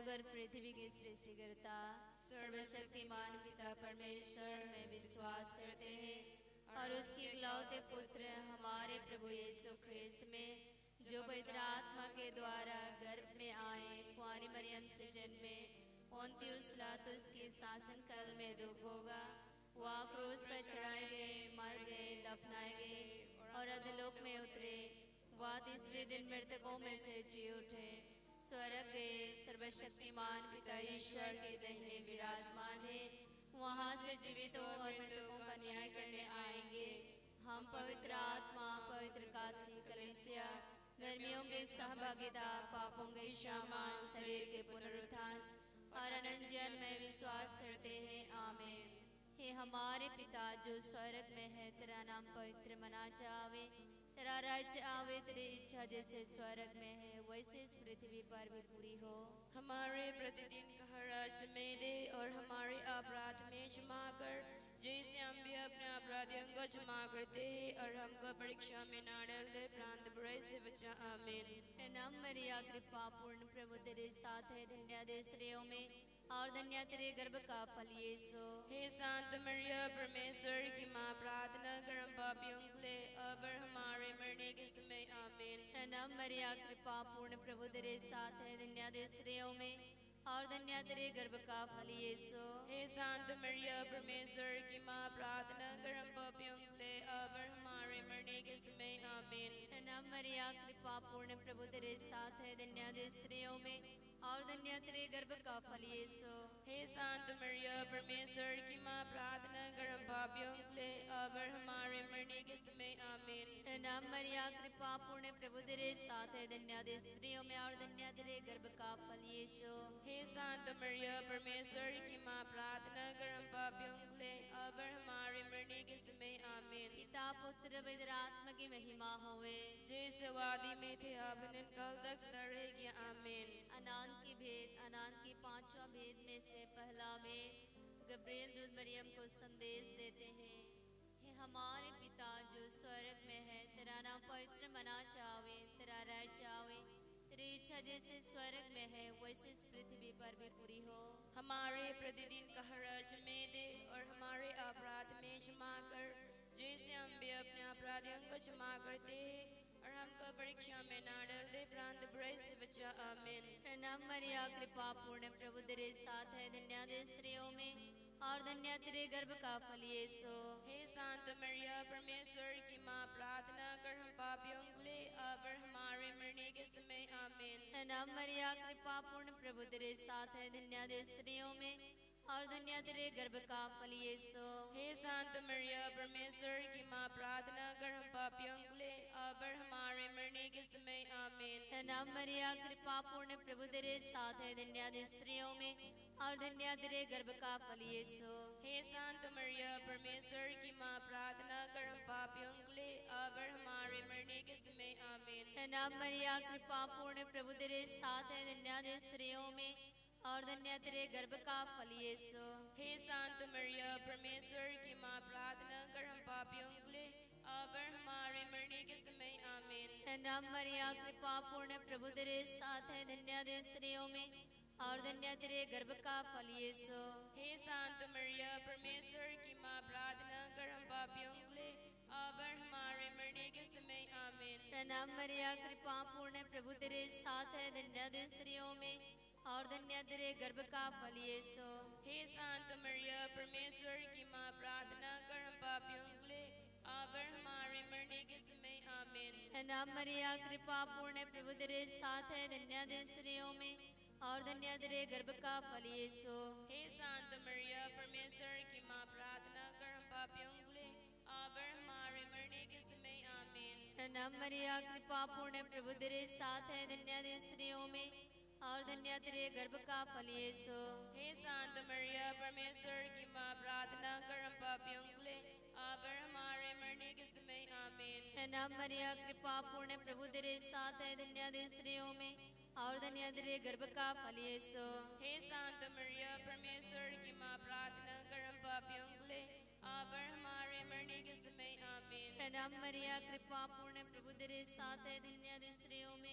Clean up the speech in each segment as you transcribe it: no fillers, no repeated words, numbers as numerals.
और पृथ्वी की सृष्टिकर्ता सर्वशक्तिमान पिता परमेश्वर में विश्वास करते हैं और उसके इकलौते पुत्र हमारे प्रभु यीशु ख्रिस्त में जो पवित्र आत्मा के द्वारा गर्भ में आए, कुंवारी मरियम से जन्मे, पोंतियुस पिलातुस के शासन काल में दुख होगा, वह क्रूस पर चढ़ाए गए, मर गए, दफनाए गए और अधोलोक में उतरे। वह तीसरे दिन मृतकों में से जी उठे, स्वर्ग गए, सर्वशक्तिमान पिता ईश्वर के दाहिने विराजमान है। वहां से जीवितों और मृतकों का न्याय करने आएंगे। हम पवित्र आत्मा, पवित्र कैथोलिक कलीसिया, धर्मियों की सहभागिता, पापों के क्षमा, शरीर के पुनरुत्थान और अनंत जीवन में विश्वास करते हैं। आमीन। हे हमारे पिता जो स्वर्ग में है, तेरा नाम पवित्र मना जावे, तेरा राज्य आवे, तेरी इच्छा जैसे स्वर्ग में है वैसे इस पृथ्वी पर भी पूरी हो। हमारे प्रतिदिन का हर में दे और हमारे अपराध में क्षमा कर, जैसे हम भी अपने अपराधियों को क्षमा करते हैं, और हमको परीक्षा में ना डाल दे, प्रांत बुराई से बचा। आमीन। प्रणाम मरिया, कृपा पूर्ण प्रभु तेरे साथ है, धन्य दे स्त्रियों में और धन्य तेरे गर्भ का फल यीशु। हे शांत मरिया, परमेश्वर की माँ, प्रार्थना कर हम पापियों के लिए अब और हमारे मरने के समय। आमीन। प्रणाम मरिया, कृपा पूर्ण प्रभु तेरे साथ है, धन्य दे स्त्रियों में और धन्य तेरे गर्भ का फल यीशु। हे शांत मरिया, परमेश्वर की माँ, प्रार्थना कर हम पापियों के लिए अब और हमारे मरने के समय। आमीन। प्रणाम मरिया, कृपा पूर्ण प्रभु तेरे साथ है, धन्य दे स्त्रियों में और धन्य तेरे गर्भ का फल यीशु। हे शांत मरिया, परमेश्वर की माँ, प्रार्थना कर हम पापियों के लिए अब और हमारे मरने के समय। आमीन। प्रणाम मरिया, कृपा पूर्ण प्रभु तेरे साथ है, धन्य दे स्त्रियों में और धन्य तेरे गर्भ का फल यीशु। हे शांत मरिया, परमेश्वर की माँ, प्रार्थना कर हम पापियों के लिए अब और हमारे मरने के समय। आमीन। पिता पुत्र पवित्र आत्मा की महिमा होवे, जैसे वादी में थे अब कल तक सदा रहेगी। आमीन। अनंत की भेद, अनंत की पांचवा भेद में से पहला भेद, गब्रिएल दूत मरियम को संदेश देते हैं। हे हमारे पिता जो स्वर्ग में है, तेरा नाम पवित्र मना जावे, तेरा राज्य आवे, तेरी इच्छा जैसे स्वर्ग में है वैसे इस पृथ्वी पर भी पूरी हो। हमारे प्रतिदिन का हर में दे और हमारे अपराध में क्षमा कर, जैसे हम भी अपने अपराधियों को क्षमा करते हैं, और हमको परीक्षा में ना डाल दे, प्रांत बुराई से बचा। आमीन। प्रणाम मरिया, कृपा पूर्ण प्रभु तेरे साथ है, धन्य दे स्त्रियों में और धन्य तेरे गर्भ का फल यीशु। हे शांत मरिया, परमेश्वर की माँ, प्रार्थना कर हम पापियों के लिए अब और हमारे मरने के समय। आमीन। प्रणाम मरिया, कृपा पूर्ण प्रभु तेरे साथ है, धन्य दे स्त्रियों में और धन्य तेरे गर्भ का फल यीशु। हे शांत मरिया, परमेश्वर की माँ, प्रार्थना कर हम पापियों के लिए अब और हमारे मरने के समय। आमीन। प्रणाम मरिया, कृपा पूर्ण प्रभु तेरे साथ है, धन्य दे स्त्रियों में और धन्य तेरे गर्भ का फल यीशु। हे शांत मरिया, परमेश्वर की माँ, प्रार्थना कर हम पापियों के लिए अब और हमारे मरने के समय। आमीन। प्रणाम मरिया, कृपा पूर्ण प्रभु तेरे साथ है, धन्य दे स्त्रियों में और धन्य तेरे गर्भ का फल यीशु। हे शांत मरिया, परमेश्वर की माँ, प्रार्थना कर हम पापियों के लिए अब और हमारे मरने के समय। आमीन। प्रणाम मरिया, कृपा पूर्ण प्रभु तेरे साथ है, धन्य दे स्त्रियों में और धन्य तेरे गर्भ का फल यीशु। हे शांत मरिया, परमेश्वर की माँ, प्रार्थना कर हम पापियों के लिए अब और हमारे मरने के समय। आमीन। प्रणाम मरिया, कृपा पूर्ण प्रभु तेरे साथ है, धन्य दे स्त्रियों में और धन्य तेरे गर्भ का फल यीशु। हे शांत मरिया, परमेश्वर की माँ, प्रार्थना कर हम पापियों के लिए अब और हमारे मरने के समय। आमीन। प्रणाम मरिया, कृपा पूर्ण प्रभु तेरे साथ है, धन्य दे स्त्रियों में और धन्य तेरे गर्भ का फल यीशु। हे शांत मरिया, परमेश्वर की माँ, प्रार्थना कर हम पापियों के लिए अब और हमारे मरने के समय। आमीन। प्रणाम मरिया, कृपा पूर्ण प्रभु तेरे साथ है, धन्य दे स्त्रियों में और धन्य तेरे गर्भ का फल यीशु। हे शांत मरिया, परमेश्वर की माँ, प्रार्थना कर हम पापियों के लिए अब और हमारे मरने के समय। आमीन। प्रणाम मरिया, कृपा पूर्ण प्रभु तेरे साथ है, धन्य दे स्त्रियों में और धन्य तेरे गर्भ का फल यीशु। हे शांत मरिया, परमेश्वर की माँ, प्रार्थना कर हम पापियों के लिए अब और हमारे मरने के समय। आमीन। प्रणाम मरिया, कृपा पूर्ण प्रभु तेरे साथ है, धन्य दे स्त्रियों में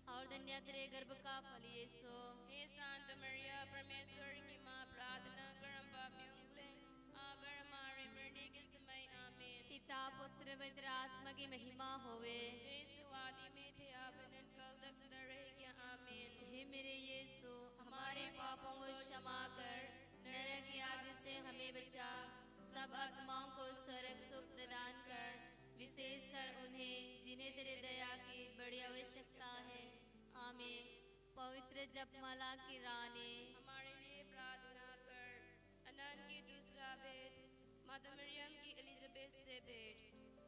और धन्य तेरे गर्भ का फल यीशु। हे शांत मरिया परमेश्वर की माँ, प्रार्थना कर हम पापियों के लिए, अब और हमारे मरने के समय आमीन। पिता पुत्र पवित्र आत्मा की महिमा होवे। जैसे आदि में थे आप अनंत काल तक सदा रहेगा आमीन। हे मेरे यीशु, हमारे पापों को क्षमा कर, नरक की आग से हमें बचा, सब आत्माओं को स्वर्ग सुख प्रदान कर, विशेषकर उन्हें जिन्हें तेरे दया की बड़ी आवश्यकता है। आमीन। पवित्र जपमाला की रानी, हमारे लिए प्रार्थना कर। अनंत की दूसरा भेद, माता मरियम की एलिजाबेथ से भेंट।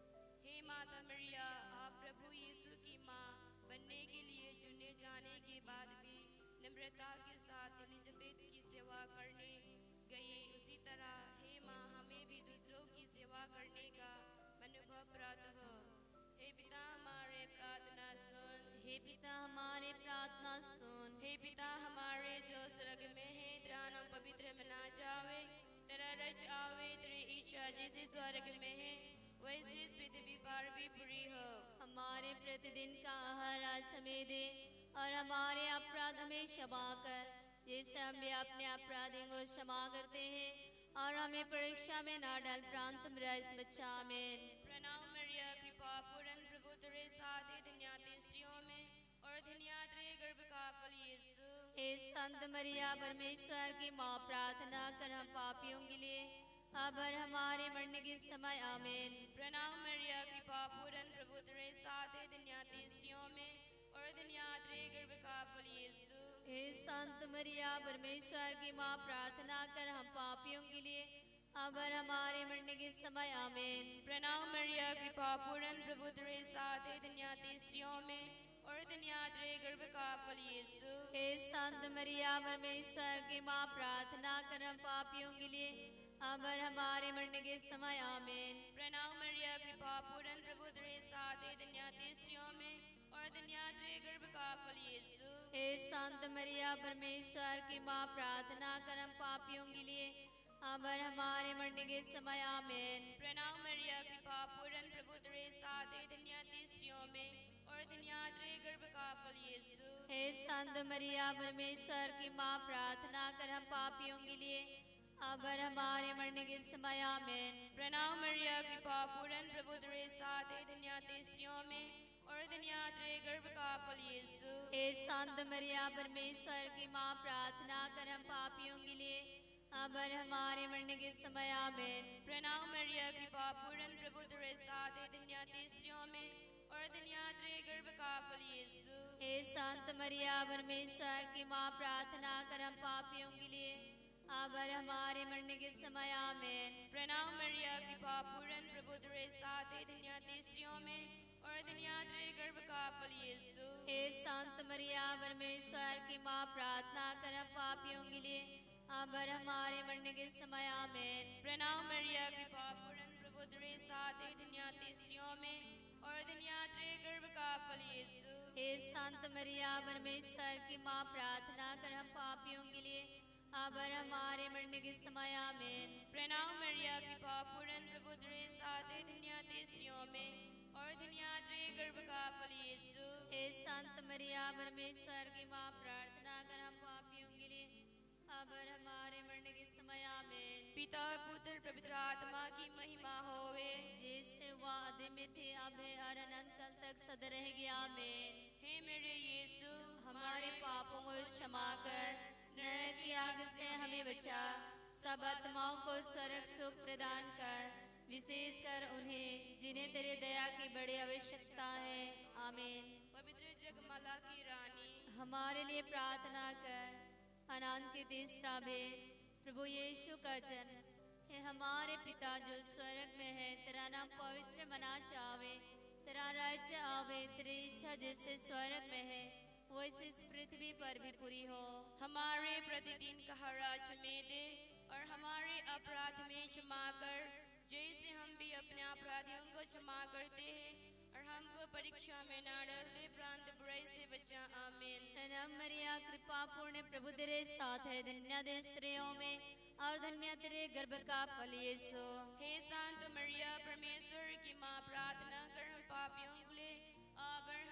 हे माता मरिया, आप प्रभु यीशु की माँ बनने के लिए चुने जाने के बाद भी नम्रता के साथ एलिजाबेथ की सेवा करने गई, उसी तरह हे माँ हमें भी दूसरों की सेवा करने का अनुभव प्राप्त हो। हे पिता हमारे प्रार्थना सुन। हे पिता हमारे प्रार्थना सुन। हे पिता हमारे जो स्वर्ग में है, तेरा नाम पवित्र मना जावे, तेरा रच आवे, तेरी इच्छा जैसे स्वर्ग में है वैसे इस पृथ्वी पर भी पूरी हो। हमारे प्रतिदिन का आहार आज हमें दे, और हमारे अपराध हमें क्षमा कर, जैसे हम भी अपने अपराधियों को क्षमा करते हैं, और हमें परीक्षा में ना डाल, प्रांत से बचा। आमीन। प्रणाम मरिया, कृपा पूर्ण प्रभु तेरे साथ है, धन्य तू स्त्रियों में और धन्य तेरे गर्भ का फल यीशु। हे संत मरिया परमेश्वर की माँ, प्रार्थना कर हम पापियों के लिए, अब और हमारे मरने के समय। आमीन। प्रणाम मरिया, कृपा पूर्ण प्रभु तेरे साथ है, धन्य तू स्त्रियों में और धन्य तेरे गर्भ का फल यीशु। हे संत मरिया परमेश्वर की माँ, प्रार्थना कर हम पापियों के लिए, अब और हमारे मरने के समय। आमीन। प्रणाम मरिया, कृपा पूर्ण प्रभु तेरे साथ है, धन्य तू स्त्रियों में और धन्य तेरे गर्भ का फल यीशु। हे संत मरिया परमेश्वर की माँ, प्रार्थना कर हम पापियों के लिए, अब और हमारे मरने के समय। आमीन। प्रणाम मरिया, कृपा पूर्ण प्रभु तेरे साथ है, धन्य तू स्त्रियों में और धन्य तेरे गर्भ का फल यीशु। हे संत मरिया परमेश्वर की माँ, प्रार्थना कर हम पापियों के लिए, अब और हमारे मरने के समय। आमीन। प्रणाम मरिया, कृपा पूर्ण प्रभु तेरे साथ है, धन्य तू स्त्रियों में और धन्य तेरे गर्भ का फल यीशु। हे संत मरिया परमेश्वर की माँ, प्रार्थना कर हम पापियों के लिए, अब और हमारे मरने के समय। आमीन। प्रणाम मरिया, कृपा पूर्ण प्रभु तेरे साथ है, धन्य तू स्त्रियों में और धन्य तेरे गर्भ का फल यीशु। हे संत मरिया परमेश्वर की माँ, प्रार्थना कर हम पापियों के लिए, अब और हमारे मरने के समय। आमीन। प्रणाम मरिया, कृपा पूर्ण प्रभु तेरे साथ है, धन्य तू स्त्रियों में और धन्य तेरे गर्भ का फल यीशु। हे संत मरिया परमेश्वर की माँ, प्रार्थना कर हम पापियों के लिए, अब और हमारे मरने के समय। आमीन। प्रणाम मरिया, कृपा पूर्ण प्रभु तेरे साथ है, धन्य तू स्त्रियों में और धन्य तेरे गर्भ का फल यीशु। हे संत मरिया परमेश्वर की माँ, प्रार्थना कर हम पापियों के लिए, अब और हमारे मरने के समय। आमीन। प्रणाम मरिया, कृपा पूर्ण प्रभु तेरे साथ है, धन्य तू स्त्रियों में और धन्य तेरे गर्भ का फल यीशु। हे संत मरिया परमेश्वर की माँ, प्रार्थना कर हम पापियों के लिए, अब और हमारे मरने के समय। आमीन। प्रणाम मरिया, कृपा पूर्ण प्रभु तेरे साथ है, धन्य तू स्त्रियों में और धन्य तेरे गर्भ का फल यीशु। हे संत मरिया परमेश्वर की माँ, प्रार्थना कर हम पापियों के लिए, अब और हमारे मरने के समय। आमीन। पिता पुत्र पवित्र आत्मा की महिमा होवे, जैसे वह आदि में थे, अब है और अनंत काल तक सदा रहेगी। आमीन। हे मेरे यीशु, हमारे पापों को क्षमा कर, नरक की आग से हमें बचा, सब आत्माओं को स्वर्ग सुख प्रदान कर, विशेषकर उन्हें जिन्हें तेरे दया की बड़ी आवश्यकता है। आमीन। पवित्र जगमाला की रानी, हमारे लिए प्रार्थना कर। अनंत की तीसरा भेद, प्रभु यीशु का जन्म। हे हमारे पिता जो स्वर्ग में है, तेरा नाम पवित्र मना जावे, तेरा राज्य आवे, तेरी इच्छा जैसे स्वर्ग में है वैसे इस पृथ्वी पर भी पूरी हो। हमारे प्रतिदिन का हराज में दे और हमारे अपराध में क्षमा कर, जैसे हम भी अपने अपराधियों को क्षमा करते हैं, और हमको परीक्षा में न डाल दे, प्रांत बुराई से बचा। आमीन। प्रणाम मरिया, कृपा पूर्ण प्रभु तेरे साथ है, धन्य दे स्त्रियों में और धन्य तेरे गर्भ का फल यीशु। हे शांत मरिया परमेश्वर की माँ, प्रार्थना कर हम पापियों के लिए, अब और हमारे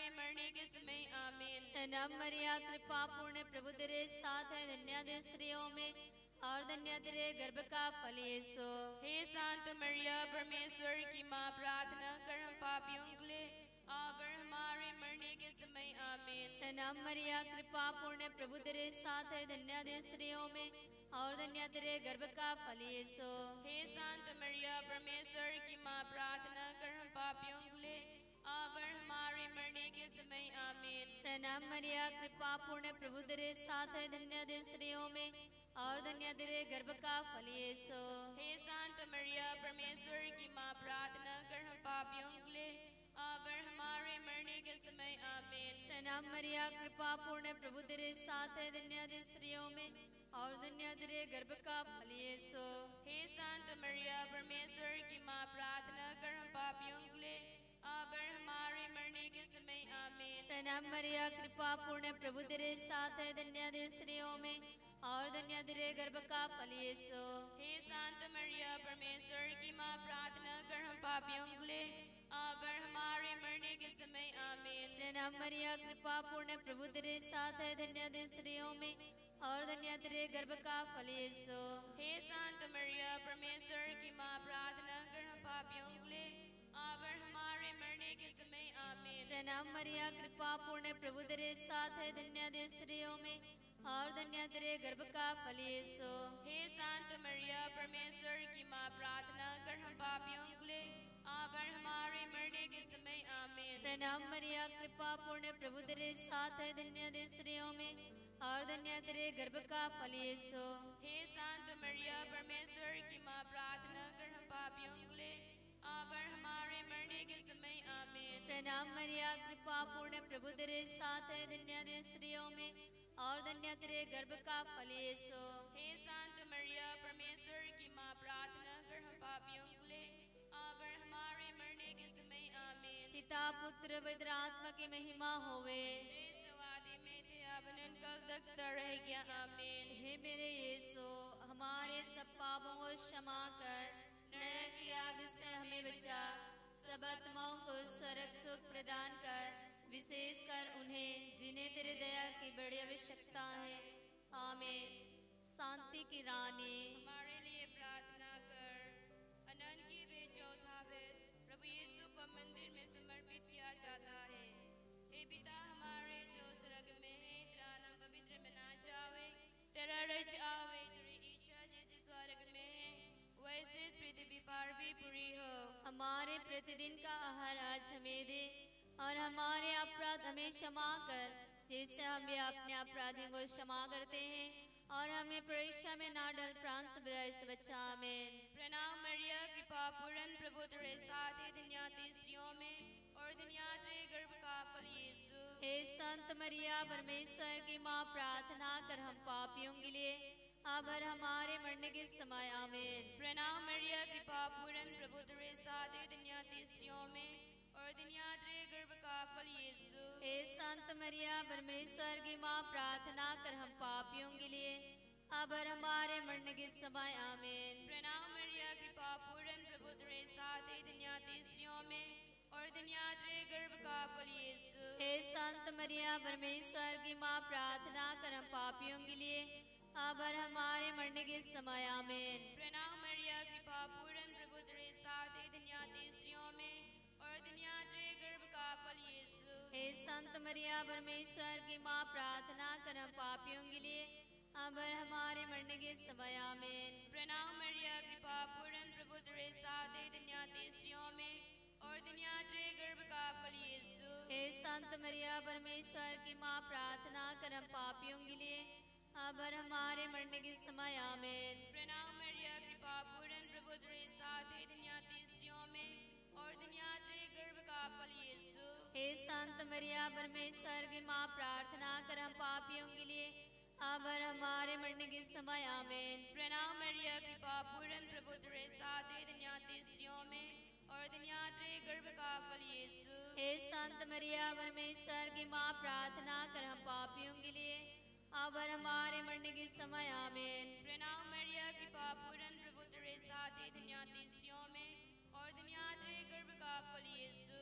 मरने के समय आमीन। नम मरिया कृपा पूर्ण प्रभु तेरे साथ है, धन्य दे स्त्रियों में और धन्य तेरे गर्भ का फल यीशु। हे शांत मरिया परमेश्वर की माँ, प्रार्थना कर हम पापियों के लिए अब और हमारे मरने के समय आमीन। नम मरिया कृपा पूर्ण प्रभु तेरे साथ है, धन्य दे स्त्रियों में और धन्य तेरे गर्भ का फल यीशु। हे शांत मरिया परमेश्वर की माँ, प्रार्थना कर हम पापियों के लिए अब और हमारे मरने के समय आमीन। प्रणाम मरिया कृपा पूर्ण प्रभु तेरे साथ है, धन्य दे स्त्रियों में और धन्य तेरे गर्भ का फल यीशु। हे शांत मरिया परमेश्वर की माँ, प्रार्थना कर हम पापियों के लिए अब और हमारे मरने के समय आमीन। प्रणाम मरिया कृपा पूर्ण प्रभु तेरे साथ है, धन्य दे स्त्रियों में और धन्य तेरे गर्भ का फल यीशु। हे शांत मरिया परमेश्वर की माँ, प्रार्थना कर हम पापियों के लिए अब और हमारे मरने के समय आमीन। प्रणाम मरिया कृपा पूर्ण प्रभु तेरे साथ है, धन्य दे स्त्रियों में और धन्य तेरे गर्भ का फल यीशु। हे शांत मरिया परमेश्वर की माँ, प्रार्थना कर हम पापियों के लिए अब और हमारे मरने के समय आमीन। प्रणाम मरिया कृपा पूर्ण प्रभु तेरे साथ है, धन्य दे स्त्रियों में और धन्य तेरे गर्भ का फल यीशु। हे शांत मरिया परमेश्वर की माँ, प्रार्थना कर हम पापियों के लिए अब और हमारे मरने के समय आमीन। प्रणाम मरिया कृपा पूर्ण प्रभु तेरे साथ है, धन्य दे स्त्रियों में और धन्य तेरे गर्भ का फल यीशु। हे शांत मरिया परमेश्वर की माँ, प्रार्थना कर हम पापियों के लिए अब और हमारे मरने के समय आमीन। प्रणाम मरिया कृपा पूर्ण प्रभु तेरे साथ है, धन्य दे स्त्रियों में और धन्य तेरे गर्भ का फल यीशु। हे शांत मरिया परमेश्वर की माँ, प्रार्थना कर हम पापियों के लिए अब और हमारे मरने के समय आमीन। प्रणाम मरिया कृपा पूर्ण प्रभु तेरे साथ है, धन्य दे स्त्रियों में और धन्य तेरे गर्भ का फल यीशु। हे शांत मरिया परमेश्वर की माँ, प्रार्थना कर हम पापियों के लिए अब और हमारे मरने के समय आमीन। पिता पुत्र पवित्र आत्मा की महिमा होवे, जैसे वादे में थे अब कल तक सदा रहेगा आमीन। हे मेरे यीशु हमारे सब पापों को क्षमा कर, नरक की आग से हमें बचा, सब आत्माओं को स्वर्ग सुख प्रदान कर, विशेष कर उन्हें जिन्हें तेरे दया की बड़ी आवश्यकता है। आमीन। शांति की रानी हमारे लिए प्रार्थना कर। अनंत की वे चौथा वेद प्रभु यीशु को मंदिर में समर्पित किया जाता है। हे पिता हमारे जो स्वर्ग में है, तेरा नाम पवित्र बना जावे, तेरा रज आवे, तेरी इच्छा जैसे स्वर्ग में है वैसे इस पृथ्वी पर भी पूरी हो। हमारे प्रतिदिन का आहार आज हमें दे और हमारे अपराध हमें क्षमा कर, जैसे हम भी अपने अपराधियों को क्षमा करते हैं, और हमें परीक्षा में ना डाल, प्रांत बुराई से बचा। आमीन। प्रणाम मरिया कृपा पूर्ण प्रभु तेरे साथ है, धन्य तू स्त्रियों में और धन्य तेरे गर्भ का फल यीशु। हे संत मरिया परमेश्वर की माँ, प्रार्थना कर हम पापियों के लिए अब और हमारे मरने के समय। आमीन। प्रणाम मरिया कृपा पूर्ण प्रभु तेरे साथ है, धन्य तू स्त्रियों में और धन्य तेरे गर्भ का फल यीशु। हे संत मरिया परमेश्वर की माँ, प्रार्थना कर हम पापियों के लिए अब और हमारे मरने के समय। आमीन। प्रणाम मरिया कृपा पूर्ण प्रभु तेरे साथ है, धन्य तू स्त्रियों में और धन्य तेरे गर्भ का फल यीशु। हे संत मरिया परमेश्वर की माँ, प्रार्थना कर हम पापियों के लिए अब और हमारे मरने के समय। आमीन। प्रणाम मरिया कृपा पूर्ण प्रभु तेरे साथ है, धन्य तू स्त्रियों में और धन्य तेरे गर्भ का फल यीशु। हे संत मरिया परमेश्वर की माँ, प्रार्थना कर हम पापियों के लिए अब और हमारे मरने के समय। आमीन। प्रणाम मरिया कृपा पूर्ण प्रभु तेरे साथ है, धन्य तू स्त्रियों में और धन्य तेरे गर्भ का फल यीशु। हे संत मरिया परमेश्वर की माँ, प्रार्थना कर हम पापियों के लिए अब और हमारे मरने के समय। आमीन। प्रणाम मरिया कृपा पूर्ण प्रभु तेरे साथ है, धन्य तू स्त्रियों में और धन्य तेरे गर्भ का फल यीशु। हे संत मरिया परमेश्वर की माँ, प्रार्थना कर हम पापियों के लिए अब और हमारे मरने के समय। आमीन। प्रणाम मरिया कृपा पूर्ण प्रभु तेरे साथ है, धन्य तू स्त्रियों में और धन्य तेरे गर्भ का फल यीशु। हे संत मरिया परमेश्वर की माँ, प्रार्थना कर हम पापियों के लिए अब और हमारे मरने के समय। आमीन। प्रणाम मरिया कृपा पूर्ण प्रभु तेरे साथ है, धन्य तू स्त्रियों में और धन्य तेरे गर्भ का फल यीशु। हे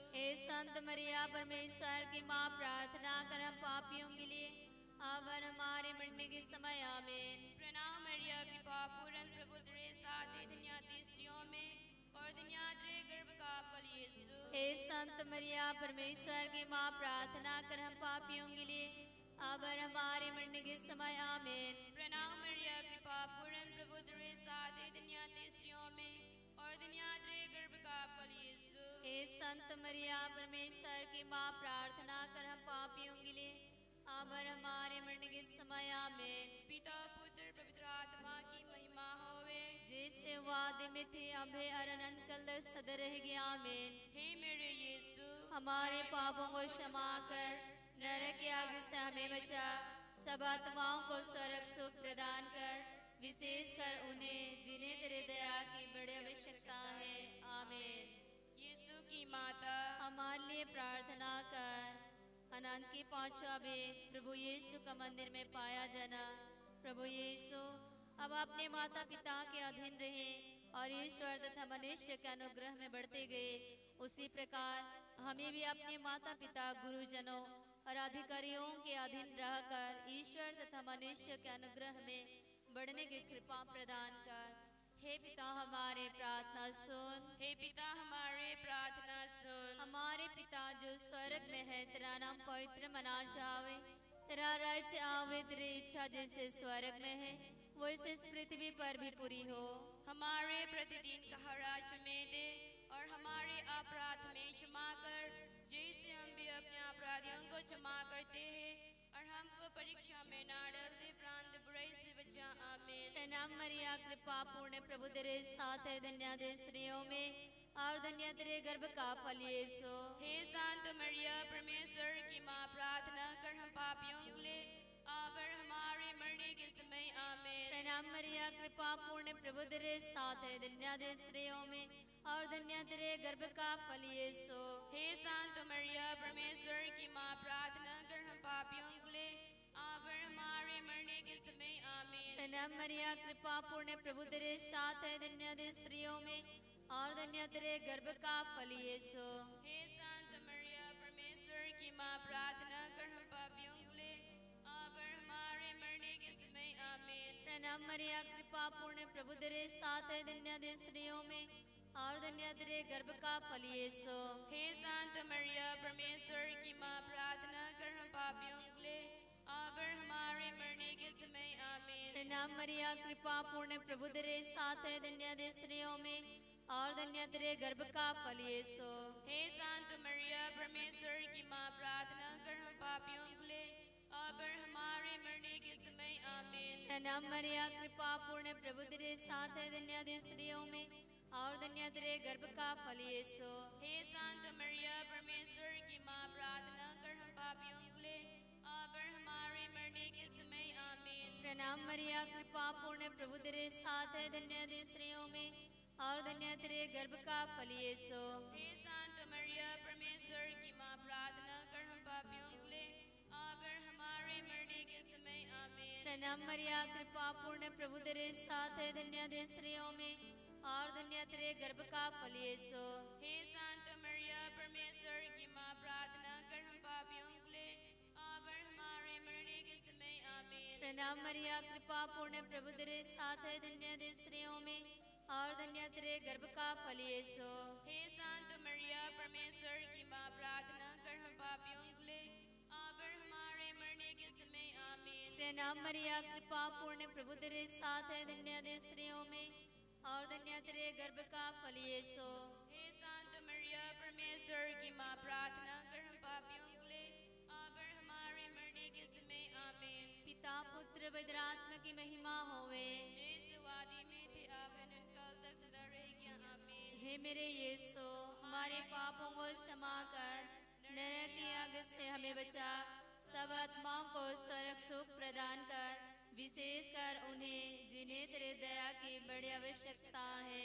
संत मरिया परमेश्वर की माँ, प्रार्थना कर हम पापियों के लिए अब और हमारे मरने के समय आमीन। प्रणाम मरिया, कृपा पूर्ण, प्रभु तेरे साथ है, धन्य तू स्त्रियों में और धन्य तेरे गर्भ का फल यीशु। हे संत मरिया परमेश्वर की माँ, प्रार्थना कर हम पापियों के लिए अब और हमारे मरने के समय आमीन। प्रणाम मरिया, कृपा पूर्ण, प्रभु तेरे साथ है, धन्य तू स्त्रियों में और धन्य तेरे गर्भ का फल यीशु। हे संत मरिया परमेश्वर की माँ, प्रार्थना कर हम पापियों के लिए अब और हमारे मरने के समय आमीन। पिता पुत्र पवित्र आत्मा की महिमा होवे, जैसे वादे में थे अब है और अनंत काल तक सदा रहेगी आमीन। हे मेरे यीशु, हमारे पापों को क्षमा कर, नरक की आग से हमें बचा, सब आत्माओं को स्वर्ग सुख प्रदान कर, विशेष कर उन्हें जिन्हें तेरे दया की बड़ी आवश्यकता है आमीन। यीशु की माता, हमारे लिए प्रार्थना कर। अनंत की पांचवा भेद, प्रभु यीशु का मंदिर में पाया जाना। प्रभु यीशु अब अपने माता पिता के अधीन रहे और ईश्वर तथा मनुष्य के अनुग्रह में बढ़ते गए, उसी प्रकार हमें भी अपने माता पिता, गुरुजनों और अधिकारियों के अधीन रहकर ईश्वर तथा मनुष्य के अनुग्रह में बढ़ने की कृपा प्रदान कर। हे पिता हमारे, प्रार्थना सुन। हे पिता हमारे, प्रार्थना सुन। हमारे पिता जो स्वर्ग में है, तेरा नाम पवित्र मना जावे, तेरा राज्य आवे, तेरी इच्छा जैसे स्वर्ग में है वैसे इस पृथ्वी पर भी पूरी हो। हमारे प्रतिदिन का हराज में दे और हमारे अपराध में क्षमा कर, जैसे हम भी अपने अपराधियों को क्षमा करते हैं, और हमको परीक्षा में ना डाल दे, प्राण बुराई से बचा, आमीन। प्रणाम मरिया, कृपा पूर्ण, प्रभु तेरे साथ है, धन्य तू स्त्रियों में और धन्य तेरे गर्भ का फल यीशु। हे संत मरिया परमेश्वर की माँ, प्रार्थना कर हम पापियों के लिए अब और हमारे मरने के समय, आमीन। प्रणाम मरिया, कृपा पूर्ण, प्रभु तेरे साथ है, धन्य तू स्त्रियों में और धन्य तेरे गर्भ का फल यीशु। हे संत मरिया परमेश्वर की माँ, प्रार्थना कर हम पापियों के लिए अब और हमारे मरने के समय, आमीन। प्रणाम मरिया, कृपा पूर्ण, प्रभु तेरे साथ है, धन्य तू स्त्रियों में और धन्य तेरे गर्भ का फल यीशु। हे संत मरिया परमेश्वर की माँ, प्रार्थना कर हम पापियों के लिए अब और हमारे मरने के समय, आमीन। प्रणाम मरिया, कृपा पूर्ण, प्रभु तेरे साथ है, धन्य तू स्त्रियों में और धन्य तेरे गर्भ का फल यीशु। हे संत मरिया परमेश्वर की माँ, प्रार्थना कर हम पापियों के लिए अब और हमारे मरने के समय, आमीन। प्रणाम मरिया, कृपा पूर्ण, प्रभु तेरे साथ है, धन्य तू स्त्रियों में और धन्य तेरे गर्भ का फल यीशु। हे संत मरिया परमेश्वर की माँ, प्रार्थना कर हम पापियों के लिए अब और हमारे मरने के समय, आमीन। प्रणाम मरिया, कृपा पूर्ण, प्रभु तेरे साथ है, धन्य तू स्त्रियों में और धन्य तेरे गर्भ का फल यीशु। हे संत मरिया परमेश्वर की माँ, प्रार्थना कर हम पापियों के लिए अब और हमारे मरने के समय, आमीन। प्रणाम मरिया, कृपा पूर्ण, प्रभु तेरे साथ है, धन्य तू स्त्रियों में और धन्य तेरे गर्भ का फल यीशु। हे संत मरिया परमेश्वर की माँ, प्रार्थना कर हम पापियों के लिए अब और हमारे मरने के समय, आमीन। प्रणाम मरिया, कृपा पूर्ण, प्रभु तेरे साथ है, धन्य तू स्त्रियों में और धन्य तेरे गर्भ का फल यीशु। हे संत मरिया परमेश्वर की माँ, प्रार्थना कर हम पापियों के लिए अब और हमारे मरने के समय, आमीन। प्रणाम मरिया, कृपा पूर्ण, प्रभु तेरे साथ है, धन्य तू स्त्रियों में और धन्य तेरे गर्भ का फल यीशु। हे संत मरिया परमेश्वर की माँ, प्रार्थना कर हम पापियों के लिए अब और हमारे मरने के समय, आमीन। प्रणाम मरिया, कृपा पूर्ण, प्रभु तेरे साथ है, धन्य तू स्त्रियों में और धन्य तेरे गर्भ का फल यीशु। हे संत मरिया परमेश्वर की माँ, प्रार्थना कर हम पापियों के लिए अब और हमारे मरने के समय, आमीन। पिता पुत्र पवित्र आत्मा की महिमा होवे, जैसे वादी में थे अब अनंत काल तक सदा रहेगी, आमीन। हे मेरे यीशु, हमारे पापों को क्षमा कर, नरक की आग से हमें बचा, सब आत्माओं को स्वर्ग सुख प्रदान कर, विशेष कर उन्हें जिन्हें तेरे दया की बड़ी आवश्यकता है,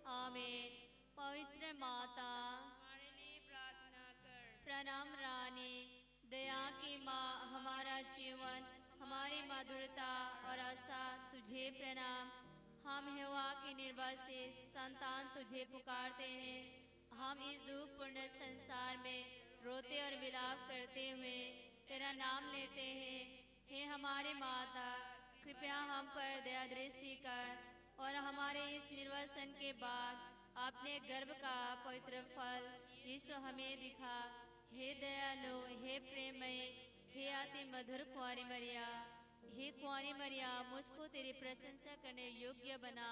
आमीन। पवित्र माता, हमारे लिए प्रार्थना कर। प्रणाम रानी, दया की माँ, हमारा जीवन, हमारी मधुरता और आशा तुझे प्रणाम। हम हवा की निर्वासित संतान तुझे पुकारते हैं, हम इस दुखपूर्ण संसार में रोते और विलाप करते हुए तेरा नाम लेते हैं। हे हमारे माता, कृपया हम पर दया दृष्टि कर और हमारे इस निर्वासन के बाद अपने गर्भ का पवित्र फल यीशु हमें दिखा। हे दयालु, हे प्रेममय, हे अति मधुर कुंवारी मरिया, हे कुंवारी मरिया, मुझको तेरी प्रशंसा करने योग्य बना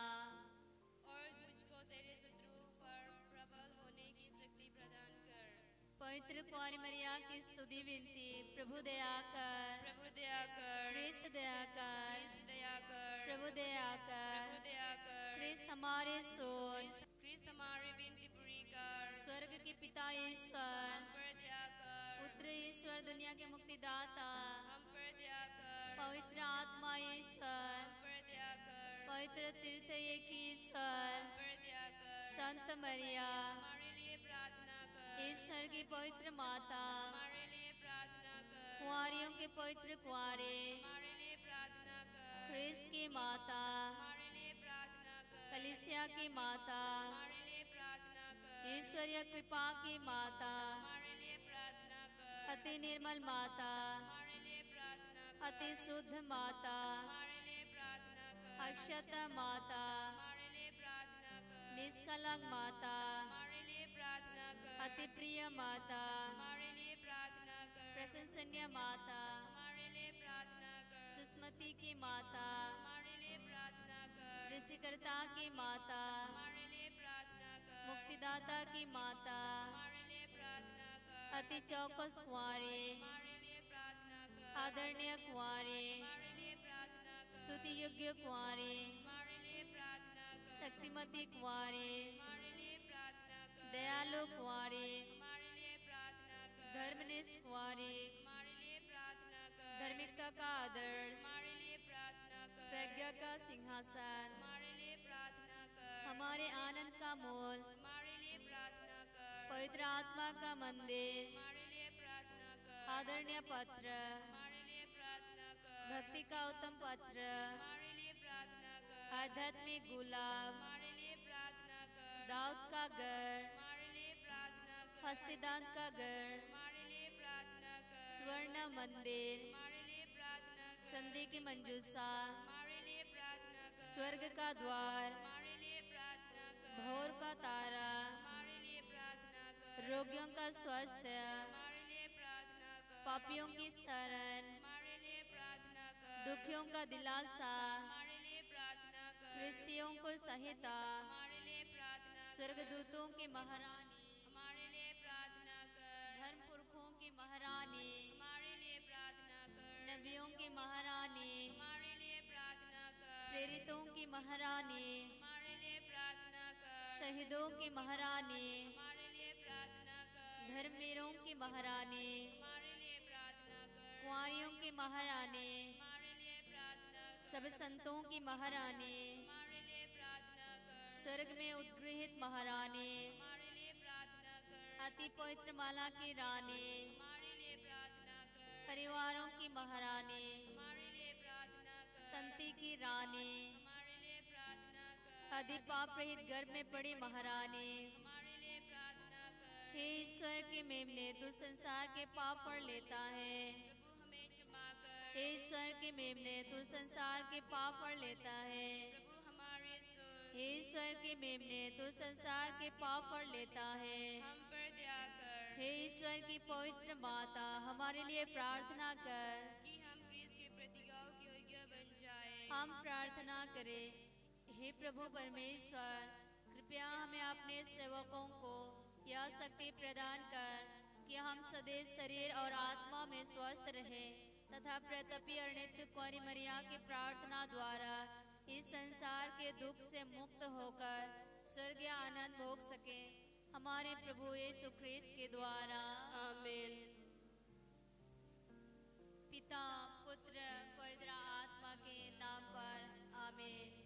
और मुझको तेरे शत्रु पर प्रबल होने की शक्ति प्रदान कर। पवित्र कुंवारी मरिया की स्तुति विनती। प्रभु दया कर, प्रभु दया कर, क्रिस्त दया कर, क्रिस्त दया कर, प्रभु दया कर, प्रभु दया कर, क्रिस्त हमारे सोन, क्रिस्त हमारी विनती पूरी कर। स्वर्ग के पिता ईश्वर, हम पर दया कर, पुत्र ईश्वर, दुनिया के मुक्तिदाता, हम पर दया कर, पवित्र आत्मा ईश्वर, हम पर दया कर, पवित्र तीर्थ एक ईश्वर, हम पर दया कर, संत मरिया, हमारे लिए प्रार्थना कर, ईश्वर की पवित्र माता, हमारे लिए प्रार्थना कर, कुंवारियों के पवित्र कुंवारे, हमारे लिए प्रार्थना कर, ख्रिस्त की माता, हमारे लिए प्रार्थना कर, कलीसिया की माता, हमारे लिए प्रार्थना कर, ईश्वरीय कृपा की माता, हमारे लिए प्रार्थना कर, अति निर्मल माता, हमारे लिए प्रार्थना कर, अति शुद्ध माता, हमारे लिए प्रार्थना कर, अक्षत माता, हमारे लिए प्रार्थना कर, निष्कलंक माता, हमारे लिए प्रार्थना कर, अति प्रिय माता, हमारे लिए प्रार्थना कर, प्रशंसनीय माता, हमारे लिए प्रार्थना कर, सुस्मति की माता, हमारे लिए प्रार्थना कर, सृष्टिकर्ता की माता, हमारे लिए प्रार्थना कर, मुक्तिदाता की माता, हमारे लिए प्रार्थना कर, अति चौकस कुंवारी, हमारे लिए प्रार्थना कर, आदरणीय कुंवारी, हमारे लिए प्रार्थना कर, स्तुति योग्य कुंवारी, हमारे लिए प्रार्थना कर, शक्तिमती कुंवारी, हमारे लिए प्रार्थना कर, दयालु कुंवारी, हमारे लिए प्रार्थना कर, धर्मनिष्ठ कुंवारी, हमारे लिए प्रार्थना कर, धार्मिकता का आदर्श, हमारे लिए प्रार्थना कर, प्रज्ञा का सिंहासन, हमारे लिए प्रार्थना कर, हमारे आनंद का मूल, हमारे लिए प्रार्थना कर, पवित्र आत्मा का मंदिर, हमारे लिए प्रार्थना कर, आदरणीय पत्र, हमारे लिए प्रार्थना कर, भक्ति का उत्तम पत्र, हमारे लिए प्रार्थना कर, आध्यात्मिक गुलाब, हमारे लिए प्रार्थना कर, दाऊद का घर, हमारे लिए प्रार्थना कर, हस्तिदान का घर, हमारे लिए प्रार्थना कर, स्वर्ण मंदिर, हमारे लिए प्रार्थना कर, संधि की मंजूसा, हमारे लिए प्रार्थना कर, स्वर्ग का द्वार, हमारे लिए प्रार्थना कर, भोर का तारा, हमारे लिए प्रार्थना कर, रोगियों का स्वास्थ्य, हमारे लिए प्रार्थना कर, पापियों की शरण, हमारे लिए प्रार्थना कर, दुखियों का दिलासा, हमारे लिए प्रार्थना कर, क्रिस्तियों को सहिता, हमारे लिए प्रार्थना कर, स्वर्गदूतों की महारानी, हमारे लिए प्रार्थना कर, धर्म पुरखों की महारानी, हमारे लिए प्रार्थना कर, नबियों की महारानी, हमारे लिए प्रार्थना कर, प्रेरितों की महारानी, हमारे लिए प्रार्थना कर, शहीदों की महारानी, हमारे लिए प्रार्थना कर, धर्मवीरों की महारानी, हमारे लिए प्रार्थना कर, कुंवारियों की महारानी, हमारे लिए प्रार्थना कर, सब संतों की महारानी, हमारे लिए प्रार्थना कर, स्वर्ग में उद्गृहित महारानी, हमारे लिए प्रार्थना कर, अति पवित्र माला की रानी, हमारे लिए प्रार्थना कर, परिवारों की महारानी, हमारे लिए प्रार्थना कर, संति की रानी, हमारे लिए प्रार्थना कर, अधि पाप रहित गर्भ में पड़ी महारानी, हमारे लिए प्रार्थना कर, हे ईश्वर के मेमने, तू संसार के पाप फड़ लेता है। प्रभु हमें क्षमा कर, हे ईश्वर के मेमने, तू संसार के पाप फड़ लेता है। प्रभु हमारे सुन, हे ईश्वर के मेमने, तू संसार के पाप फड़ लेता है। हम पर दया कर, हे ईश्वर की पवित्र माता, हमारे लिए प्रार्थना कर। कि हम क्रिस्त के प्रतिज्ञाओं के योग्य बन जाए। हम प्रार्थना करें। हे प्रभु परमेश्वर, कृपया हमें अपने सेवकों को यह शक्ति प्रदान कर कि हम सदैव शरीर और आत्मा में स्वस्थ रहे तथा प्रतपी और नित्य कुंवारी मरिया की प्रार्थना द्वारा इस संसार के दुख से मुक्त होकर स्वर्गीय आनंद भोग सके, हमारे प्रभु यीशु ख्रीस्त के द्वारा। आमीन। पिता, पुत्र, पवित्र आत्मा के नाम पर आमीन।